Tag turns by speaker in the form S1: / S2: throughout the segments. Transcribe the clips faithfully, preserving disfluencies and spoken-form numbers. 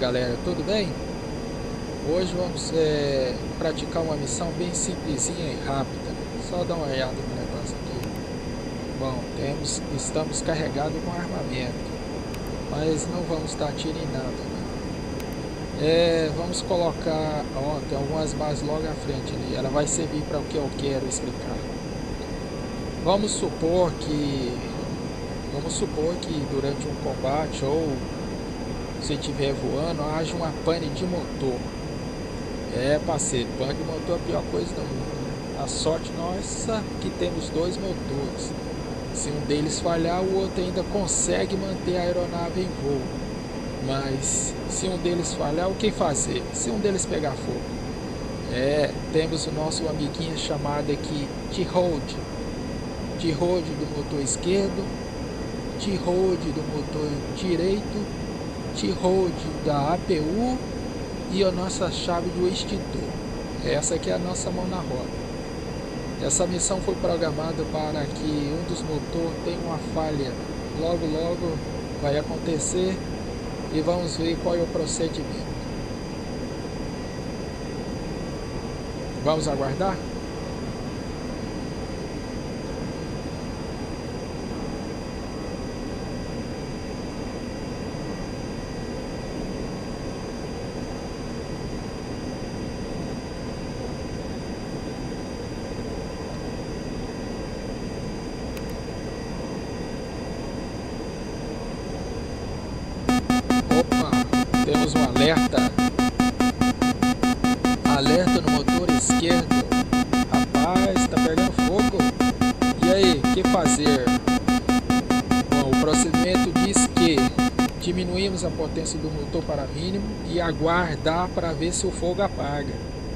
S1: galera, tudo bem? Hoje vamos é, praticar uma missão bem simplesinha e rápida. Só dar uma olhada no negócio aqui. Bom, temos, estamos carregados com armamento, mas não vamos dar tiro em nada, né? É, vamos colocar, ó, tem algumas bases logo à frente ali. Ela vai servir para o que eu quero explicar. Vamos supor que vamos supor que durante um combate ou se estiver voando, haja uma pane de motor. É, parceiro, pane de motor é a pior coisa do mundo. A sorte nossa que temos dois motores. Se um deles falhar, o outro ainda consegue manter a aeronave em voo. Mas se um deles falhar, o que fazer? Se um deles pegar fogo? É, temos o nosso amiguinho chamado aqui T-Hold. T-Hold do motor esquerdo, T-Hold do motor direito, T-Hold da A P U e a nossa chave do extintor. Essa aqui é a nossa mão na roda. Essa missão foi programada para que um dos motores tenha uma falha. Logo, logo vai acontecer e vamos ver qual é o procedimento. Vamos aguardar? Opa, temos um alerta. Alerta no motor esquerdo. Rapaz, tá pegando fogo. E aí, o que fazer? Bom, o procedimento diz que diminuímos a potência do motor para mínimo e aguardar para ver se o fogo apaga.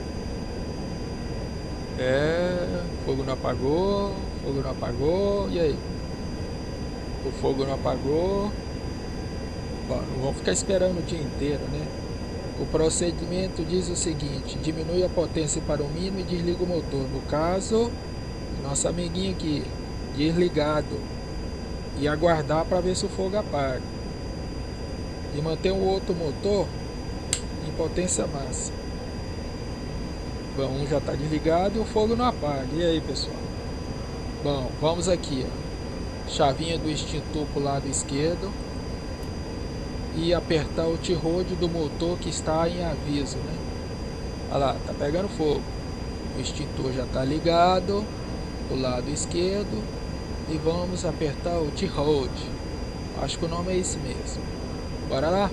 S1: É, fogo não apagou, fogo não apagou. E aí? O fogo não apagou. Bom, não vamos ficar esperando o dia inteiro, né? O procedimento diz o seguinte: diminui a potência para o mínimo e desliga o motor. No caso, nosso amiguinho aqui, desligado. E aguardar para ver se o fogo apaga. E manter o outro motor em potência máxima. Bom, um já está desligado e o fogo não apaga. E aí, pessoal? Bom, vamos aqui, ó. Chavinha do extintor para o lado esquerdo. E apertar o T-Hold do motor que está em aviso, né? Olha lá, tá pegando fogo. O extintor já está ligado do lado esquerdo e vamos apertar o T-Hold. Acho que o nome é esse mesmo. Bora lá.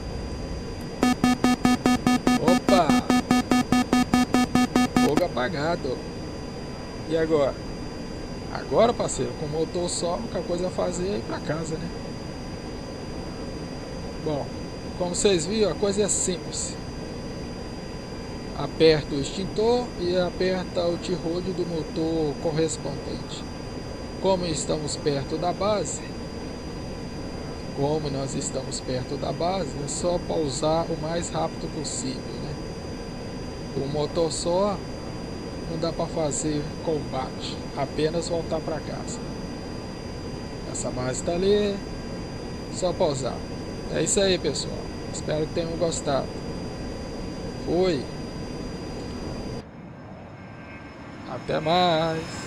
S1: Opa! Fogo apagado. E agora? Agora, parceiro, com o motor só, a única coisa a fazer é ir para casa, né? Bom, como vocês viram, a coisa é simples. Aperta o extintor e aperta o T-Hold do motor correspondente. Como estamos perto da base, como nós estamos perto da base, é só pausar o mais rápido possível, né? O motor só não dá para fazer combate, apenas voltar para casa. Essa base está ali, só pausar. É isso aí, pessoal. Espero que tenham gostado. Fui. Até mais.